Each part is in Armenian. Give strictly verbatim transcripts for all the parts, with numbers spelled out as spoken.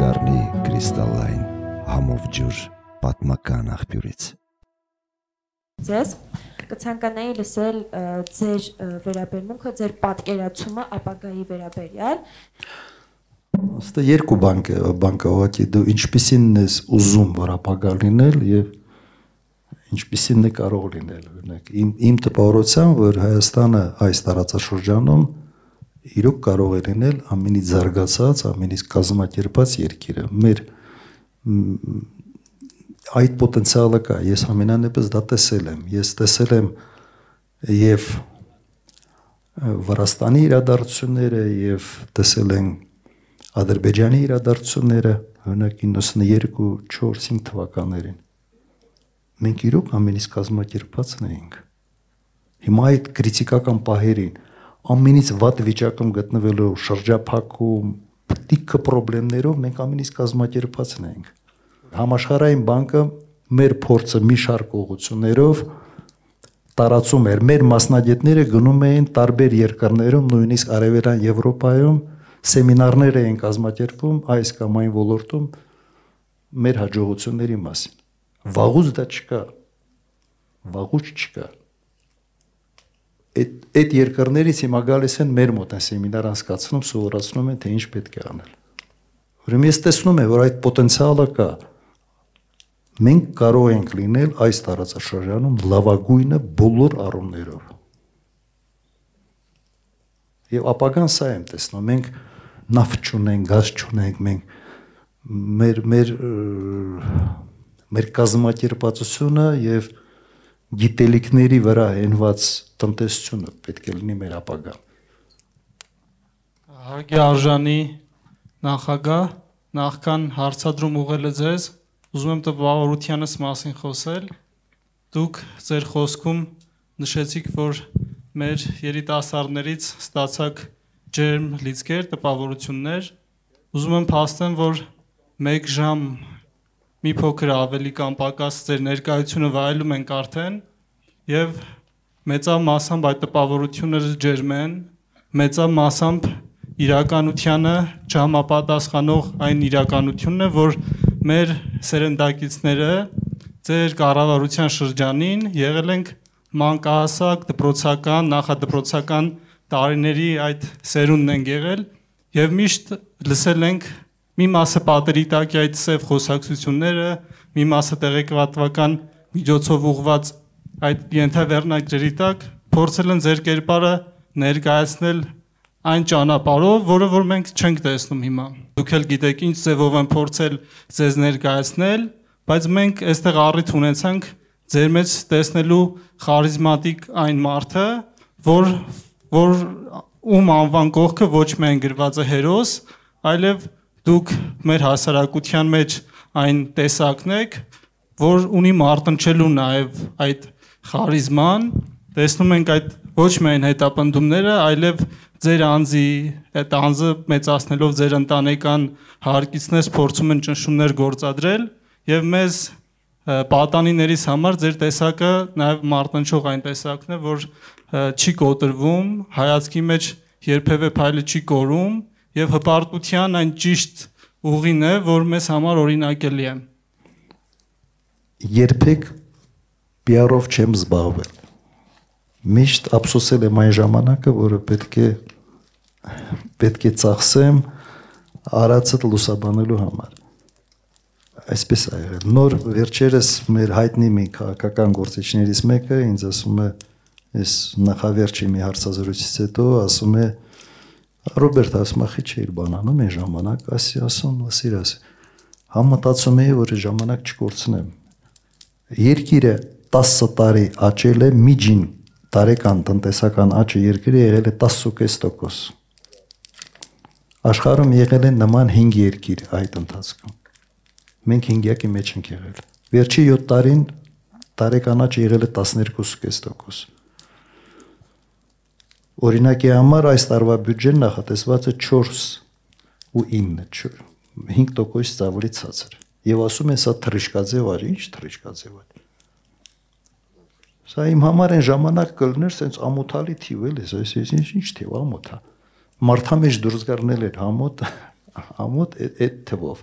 կդառնի կրիստալային համով ջուր պատմական աղբյուրից։ Ձեզ կցանկանայի լսել ձեր վերաբերմունքը, ձեր պատկերացումը ապագայի վերաբերյալ։ Աստե երկու բան կա, բան կա, ուղղակի դու ինչպիսին ես ուզում որ ապագա լինել եւ ինչպիսին է կարող լինել, օրինակ իմ իմ տպավորության, որ Հայաստանը այս տարածաշրջանում իրոք կարող է լինել ամենից զարգացած, ամենից կազմակերպած երկիրը։ Մեր այդ պոտենցիալը կա, ես ամենանեպս դա տեսել եմ, ես տեսել եմ եւ Վրաստանի իրադարձությունները եւ տեսել եմ Ադրբեջանի իրադարձությունները, օրինակ իննսուններկու չորս հինգ թվականներին։ Մենք իրոք ամենից կազմակերպածն էինք։ Հիմա այդ քրիտիկական պահերին ամենից վատ վիճակում գտնվելով շրջափակում, տիքը խնդիրներով մենք ամենից կազմակերպածն էինք։ Համաշխարհային բանկը մեր փորձը մի շարք ուղղություններով տարածում էր, մեր մասնագետները գնում էին տարբեր երկրներում, նույնիսկ Արևելյան Եվրոպայում սեմինարներ էին կազմակերպում այս կամ այն ոլորտում մեր հաջողությունների մասին։ Վաղուց դա չկա։ Վաղուց չկա։ Այդ այդ երկրներից հիմա գալիս են մեր մոտ են սեմինար անցկացնում, սովորացնում են թե ինչ պետք է անել։ Ուրեմն ես տեսնում եմ, որ այդ պոտենցիալը կա։ Մենք կարող ենք լինել այս տարածաշրջանում լավագույնը բոլոր առումներով։ Եվ ապագան սա եմ տեսնում, մենք նավթ չունենք, գազ չունենք, մենք մեր մեր մեր կազմակերպվածությունը եւ գիտելիքների վրա հենված տնտեսությունը պետք է լինի մեր ապագան։ Հարգի արժանի նախագահ, նախքան հարցադրում ուղղելը ձեզ, ուզում եմ տպավորությանս մասին խոսել։ Դուք ձեր խոսքում նշեցիք, որ մեր երիտասարդներից ստացաք ջերմ լիցքեր, տպավորություններ։ Ուզում եմ փաստեմ, որ մեկ ժամ մի փոքր ավելի կամ պակաս ձեր ներկայությունը վայելում ենք արդեն եւ մեծավ մասամբ այդ տպավորությունները ջերմ են, մեծավ մասամբ իրականությանը չհամապատասխանող այն իրականությունն է, որ մեր սերնդակիցները ձեր կառավարության շրջանին եղել ենք մանկահասակ, դպրոցական, նախադպրոցական տարիների այդ սերունդն են եղել եւ միշտ լսել ենք մի մասը պատերի տակ այդ սև խոսակցությունները, մի մասը տեղեկատվական միջոցով ուղված այդ ենթավերնագրերի տակ փորձել են ձեր կերպարը ներկայացնել այն ճանապարհով, որը որ մենք չենք տեսնում հիմա։ Դուք էլ գիտեք ինչ ձևով են փորձել ձեզ ներկայացնել, բայց մենք այստեղ առիթ ունեցանք ձեր մեջ տեսնելու խարիզմատիկ այն մարդը, որ որ ում անվան կողքը ոչ միայն գրված է հերոս, այլև դուք մեր հասարակության մեջ այն տեսակն եք, որ ունի մարտնչելու նաև այդ խարիզման, տեսնում ենք այդ ոչ միայն հետապնդումները, այլև ձեր անձի, այդ անձը մեծացնելով ձեր ընտանեկան հարկիցնես փորձում են ճնշումներ գործադրել եւ մեզ պատանիներիս համար ձեր տեսակը նաև մարտնչող այն տեսակն է, որ չի կոտրվում, հայացքի մեջ երբևէ փայլը չի կորում եւ հպարտության այն ճիշտ ուղին է, որ մեզ համար օրինակելի է։ Երբեք պիարով չեմ զբաղվել։ Միշտ ափսոսել եմ այն ժամանակը, որը պետք է պետք է ծախսեմ արածը լուսաբանելու համար։ Այսպես է եղել։ Նոր վերջերս մեր հայտնի մի քաղաքական գործիչներից մեկը ինձ ասում է, ես նախավերջի մի հարցազրույցից հետո ասում է Ռոբերտ ասմախի չէր բանանում այն ժամանակ, ասի ասում, ասիրաս, համտացում էի, որ ժամանակ չկորցնեմ։ Երկիրը տասը տարի աճել է միջին տարեկան տնտեսական աճը երկրի եղել է տասը կես տոկոս։ Աշխարհում եղել են նման հինգ երկիր այդ ընթացքում։ Մենք հինգյակի մեջ ենք եղել։ Վերջի յոթ տարին տարեկան աճը եղել է տասներկու կես տոկոս։ Օրինակի համար այս տարվա բյուջեն նախատեսված է չորս ու ինը, հինգ տոկոսից ավելի ցածր։ Եվ ասում են, սա թռիչքաձև արի, ինչ թռիչքաձև է։ Սա իմ համար այն ժամանակ կլներ, սենց ամոթալի թիվ էլ է, այս ինչ թիվ ամոթ է։ Մարդամեջ դուրս գարնել էր համոտ, ամոթ այդ թվով։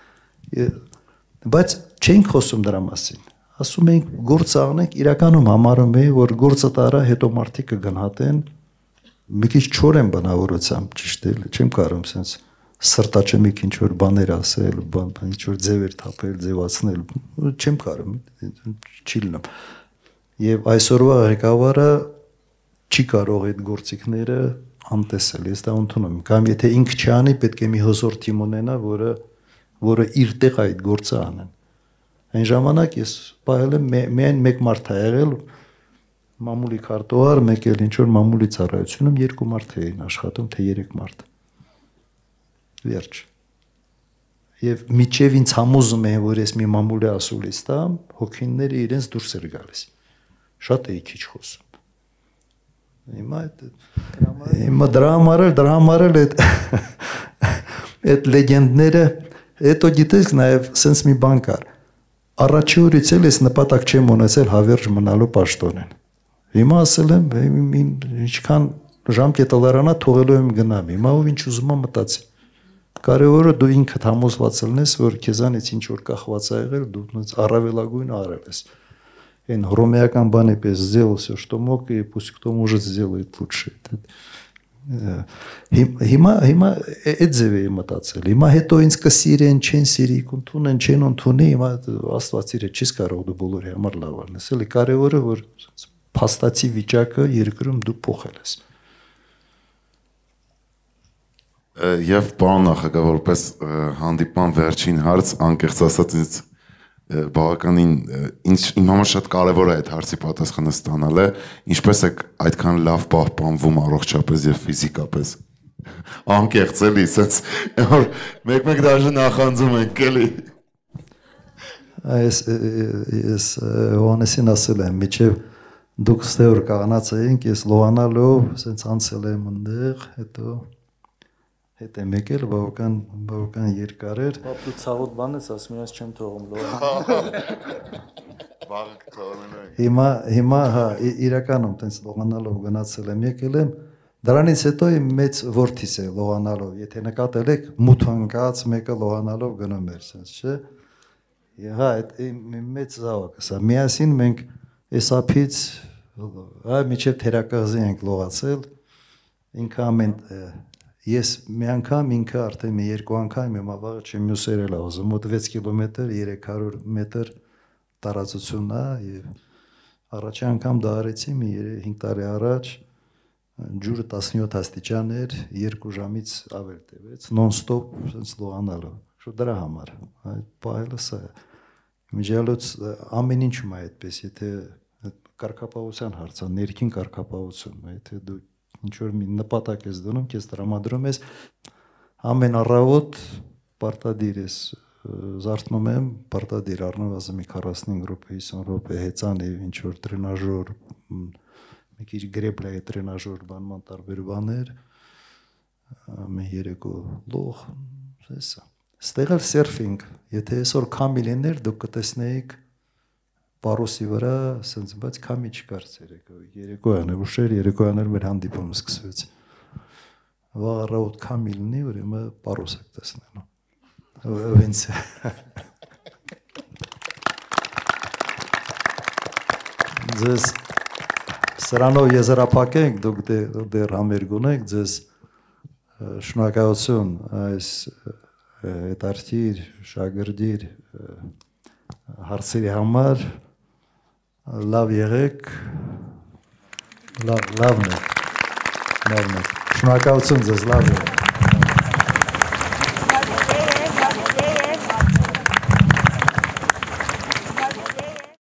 Բայց չենք խոսում դրա մասին։ Ասում ենք գործ անենք, իրականում համարում եմ, որ գործը տարա հետո մարդիկ կգնահատեն, մի քիչ չոր են բնավորությամբ, ճիշտ է, չեմ կարող sense սրտաճեմ մի ինչ որ բաներ ասել, բան, ինչ որ ձևեր թափել, ձևացնել, չեմ կարող, չի լինում։ Եվ այսօրվա ղեկավարը չի կարող այդ գործիքները անտեսել, ես դա ընդունում եմ։ Կամ եթե ինքը չանի, պետք է մի հզոր թիմ ունենա, որը որը իր տեղ այդ գործը անեն։ Այն ժամանակ ես պահել եմ միայն մեկ մարդ ա եղել, մամուլի քարտուղար, մեկ էլ ինչ որ մամուլի ծառայությունում երկու մարդ էին աշխատում, թե երեք մարդ։ Վերջ։ Եվ միջև ինձ համոզում են, որ ես մի մամուլի ասուլիս տամ, հոգինները իրենց դուրս էր գալիս։ Շատ էի քիչ խոսում։ Հիմա հիմա դրա համար էլ դրա համար էլ այդ այդ լեգենդները, հետո գիտես նաև sense մի բան կար։ Առաջի օրից էլ ես նպատակ չեմ ունեցել հավերժ մնալու պաշտոնեն։ Հիմա ասել եմ, ինչքան ժամկետը լրանա թողելու եմ գնամ։ Հիմա ով ինչ ուզում ա մտածի։ Կարևորը դու ինքդ համոզված լինես, որ քեզանից ինչ որ կախված ա եղել, դու առավելագույնը արել ես։ Այն հռոմեական բանի պես сделал всё, что мог, и пусть кто может сделает лучше։ Հիմա հիմա այդ ձև էի մտածել։ Հիմա հետո ինձ կսիրեն, չեն սիրի, կընդունեն, չեն ընդունի, հիմա Աստված իրը չես կարող դու բոլորի համար լավ անես։ Էլի կարևորը որ փաստացի վիճակը երկրում դու փոխել ես։ Եվ պարոն նախագահ, որպես հանդիպման վերջին հարց, անկեղծ ասած ինձ բավականին ինձ իմ համար շատ կարևոր է այդ հարցի պատասխանը ստանալը, ինչպես է այդքան լավ պահպանվում առողջապես եւ ֆիզիկապես։ Անկեղծ էլի, sense որ մեկ-մեկ դաժե նախանձում ենք էլի։ Այս ես Հովանեսին ասել եմ, միջև դուք ստեղ կանած էինք, ես լոանալով sense անցել եմ այնտեղ, հետո հետ եմ եկել, բավական բավական երկար էր։ Պապու ցավոտ բան ես ասում, ես չեմ թողում լոհանալ։ Բաղ թողնելու։ Հիմա հիմա հա իրականում տենց լոհանալով գնացել եմ, եկել եմ, դրանից հետո իմ մեծ որդիս է լոհանալով, եթե նկատել եք, մութ ընկած մեկը լոհանալով գնում էր, sense, չէ։ Հա, այդ իմ մեծ զավակս է։ Միասին մենք էսափից հա միջև թերակղզի ենք լողացել, ինքը ամեն Ես մի անգամ ինքը արդեն մի երկու անգամ եմ ավաղը չեմ մյուսեր էլ ուզում, մոտ վեց կիլոմետր, երեք հարյուր մետր տարածությունն է եւ առաջի անգամ դա արեցի մի հինգ տարի առաջ, ջուրը տասնյոթ աստիճան էր, երկու ժամից ավել տևեց, նոն-ստոպ sense լողանալով, շո դրա համար, այդ պահելը սա է։ Միջալոց ամեն ինչում է այդպես, եթե կարգապահության հարց է, ներքին կարգապահություն, եթե դու ինչ որ մի նպատակ ես դնում, քեզ տրամադրում ես ամեն առավոտ պարտադիր ես զարթնում եմ, պարտադիր առնվազն մի քառասունհինգ րոպե, հիսուն րոպե հեծան եւ ինչ որ տրենաժոր, մի քիչ գրեբլայի տրենաժոր բանման տարբեր բաներ, մի երեկո լող, էսա։ Ստեղ էլ սերֆինգ, եթե այսօր քամի լիներ, դուք կտեսնեիք Պարոսի վրա, sense, բայց քամի չկար ցերեկը, երեկոյան էր, ուշեր երեկոյան էր մեր հանդիպումը սկսվեց։ Վաղ առավոտ քամի լինի, ուրեմն Պարոս եք տեսնելու։ Վինց։ Ձեզ սրանով եզրափակենք, դուք դեռ համերգ ունեք, ձեզ շնորհակալություն այս հետարքիր, շագրդիր հարցերի համար լավ եղեք, լավ լավն է, լավն է, շնորհակալություն ձեզ, լավ եղեք։